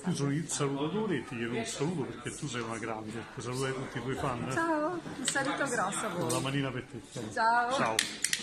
Io sono il salutatore e ti chiedo un saluto perché tu sei una grande. Puoi salutare tutti i tuoi fan? Ciao, un saluto grosso a Con voi. la manina per te. Ciao. Ciao.